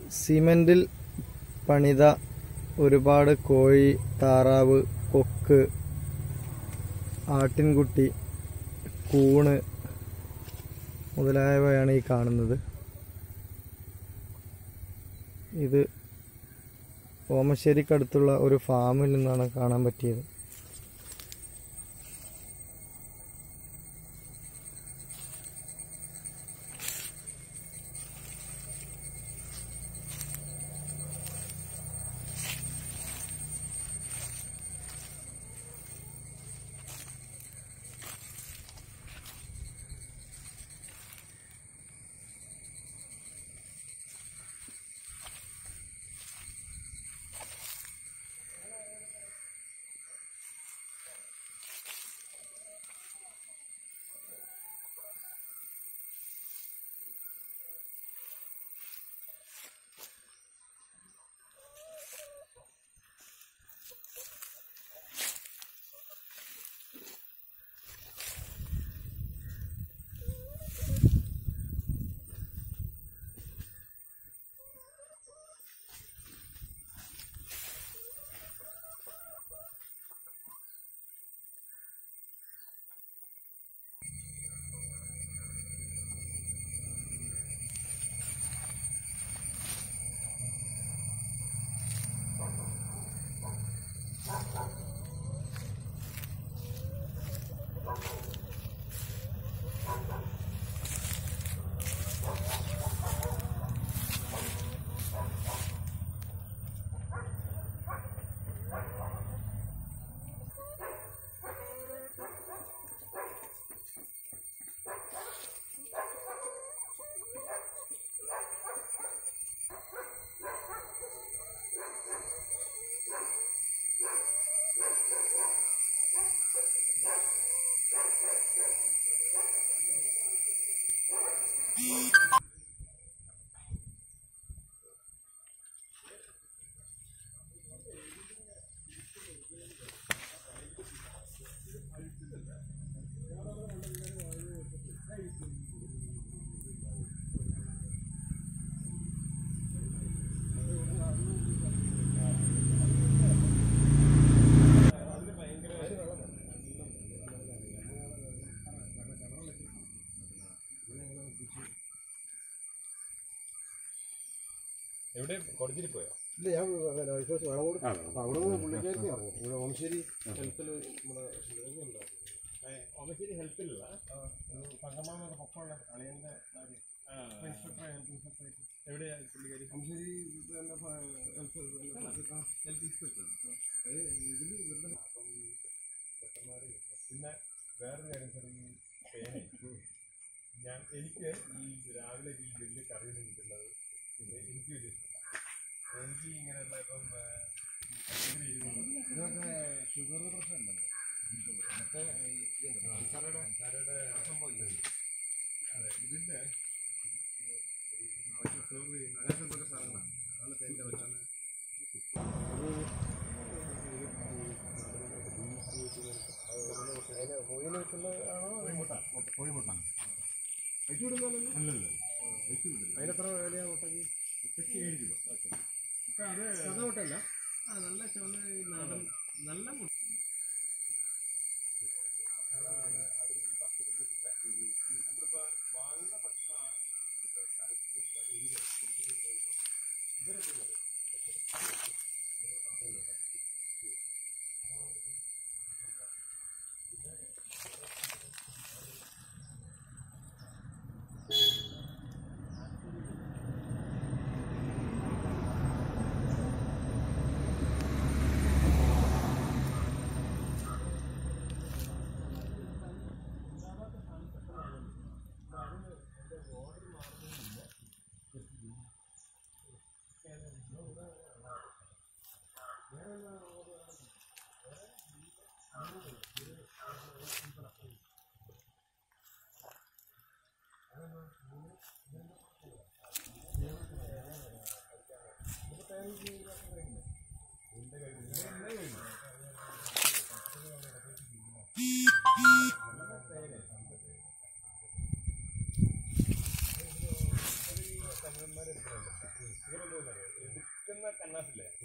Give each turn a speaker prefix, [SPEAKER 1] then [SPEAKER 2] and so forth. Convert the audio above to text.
[SPEAKER 1] സിമെന്റിൽ പണിത ഒരുപാട് കോഴി, താറാവ്, കൊക്ക്, ആട്ടിൻകുട്ടി, കൂണ് മുതലായവയാണ് ഈ കാണുന്നത്. ഇത് ഓമശ്ശേരിക്കടുത്തുള്ള ഒരു ഫാമിൽ നിന്നാണ് കാണാൻ പറ്റിയത്.
[SPEAKER 2] എവിടെ കൊടുത്തിട്ട് പോയോ?
[SPEAKER 3] ഇല്ല, ഞാൻ വളവോട് അവിടെ പുള്ളിക്കാരി ഇറങ്ങും. ഇവിടെ ഓമശ്ശേരി ഹെൽത്തിൽ
[SPEAKER 2] ഓമശ്ശേരി ഹെൽത്തിലുള്ള സംഗമാമൊക്കെ പൊക്കമുള്ള അളിയൻ്റെ ഇൻസ്പെക്ടർ ഹെൽത്ത് ഇൻസ്പെക്ടർ എവിടെയാണ് പുള്ളിക്കാരി?
[SPEAKER 3] Omassery health inspector. അത് ഇതിൽ ഇവരുടെ
[SPEAKER 2] പിന്നെ വേറൊരു കാര്യം സാർ, ഈ പേന എനിക്ക് ഈ രാവിലെ ഈ വലിയ കറിയിൽ കിട്ടുന്നത് എനിക്ക് വലിയ ഇഷ്ടമാണ്. എനിക്ക് ഇങ്ങനെയുള്ള ഇപ്പം
[SPEAKER 3] ഇതൊക്കെ ഷുഗർ പ്രശ്നം ഉണ്ടല്ലോ. മറ്റേ സംഭവം
[SPEAKER 2] അതെ, ഇതിൻ്റെ
[SPEAKER 3] സെർവ് ചെയ്യുന്ന അങ്ങനത്തെ സാധനങ്ങളാണ്. അതാണ് തേൻ്റെ വെച്ചാണ് കോഴിയിൽ വെക്കുന്നതാണോ? കോഴിമുട്ട വെച്ച് വിടുന്നതല്ലോ.
[SPEAKER 2] അല്ലല്ലോ, വെച്ച് വിടില്ല.
[SPEAKER 3] അതിനെത്ര വിലയാണ് മുട്ടയ്ക്ക്?
[SPEAKER 2] മുട്ടയ്ക്ക് 7 രൂപ.
[SPEAKER 3] അപ്പം അത് സാധാ മുട്ടയല്ല, നല്ല നാടൻ നല്ല മുട്ട.
[SPEAKER 2] നമ്മളിപ്പോൾ വാങ്ങുന്ന ഭക്ഷണം ക്ലാസ്സിലെ